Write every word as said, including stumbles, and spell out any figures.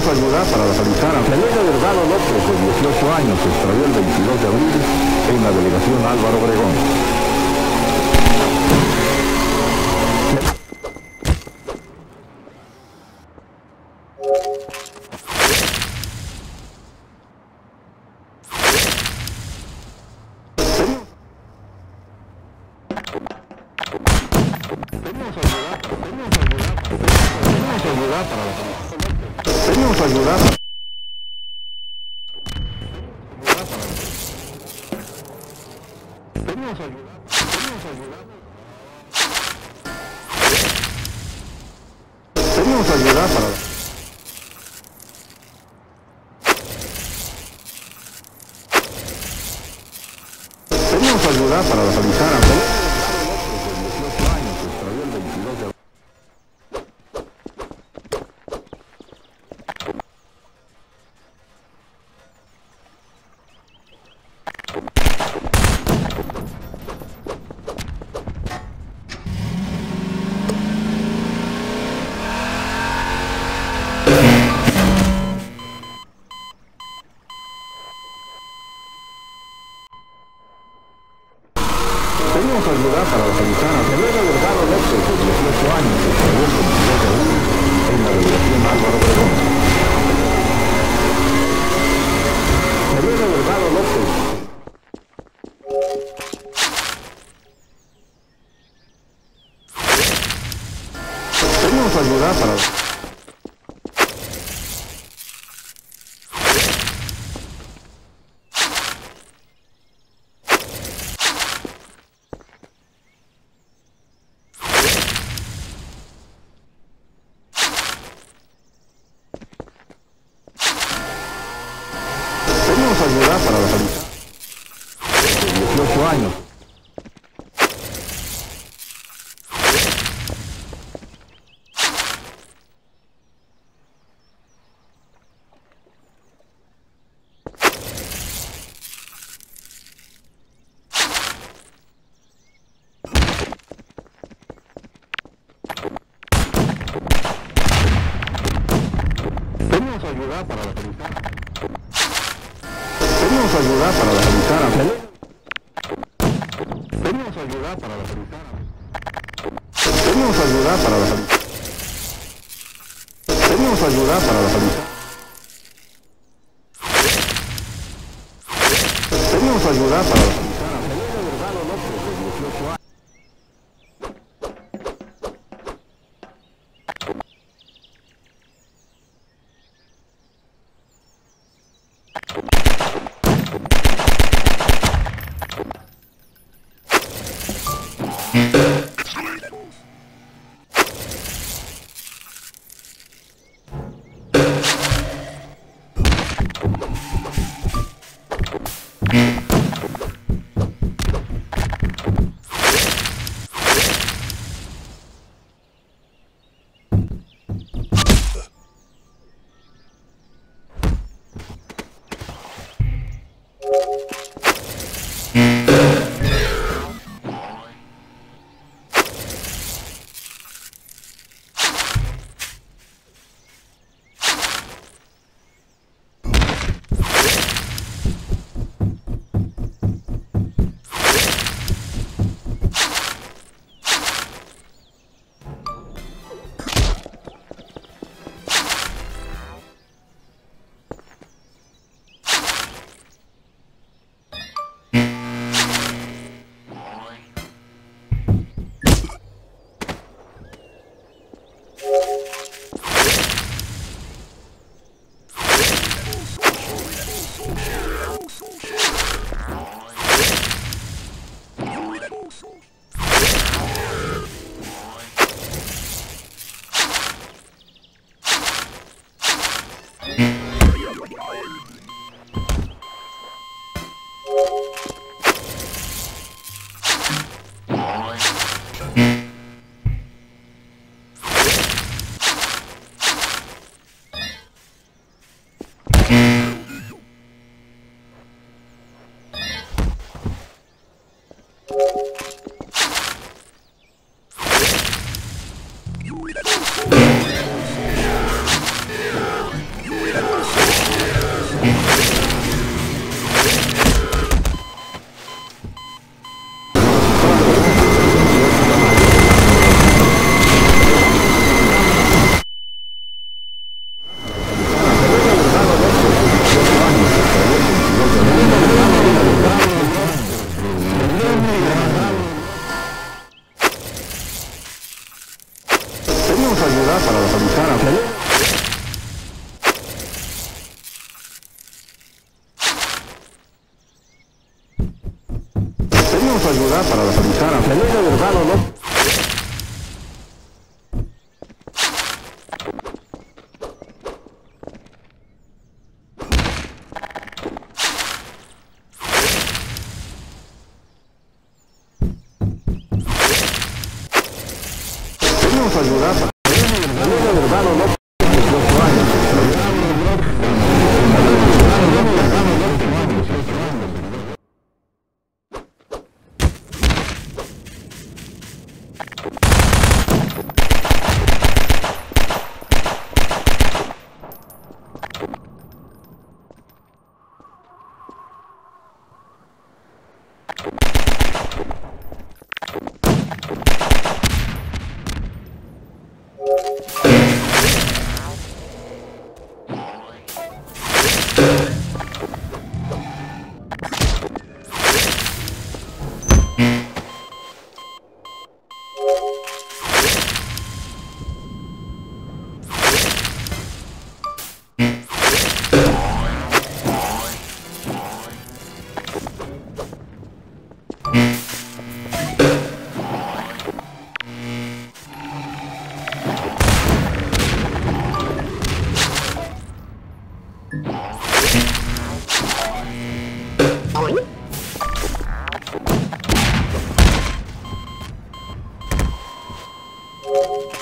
ayuda para localizar a Selena Delgado López, de dieciocho años, se extravió el veintidós de abril en la delegación Álvaro Obregón. Pedimos ayuda. Pedimos ayuda. Pedimos ayuda. Pedimos ayuda para... Pedimos ayuda para localizar a Selena Delgado López, de dieciocho años, se extravió el veintidós de abril. Pedimos ayuda para localizar a Selena Delgado López, de dieciocho años, se extravió el veintidós de abril en la delegación Álvaro Obregón. Selena Delgado López. Pedimos ayuda para... Pedimos ayuda para localizar de dieciocho años. Pedimos ayuda para localizar. Pedimos ayuda para localizar a Selena. Pedimos ayuda para localizar a... Pedimos ayuda para localizar. Pedimos ayuda para localizar. Pedimos ayuda para localizar a Selena Delgado López, de dieciocho años. Pedimos ayuda para localizar a Felipe. Pedimos ayuda para localizar a Felipe Delgado López. Pedimos ayuda para Felipe Delgado López, dieciocho años. You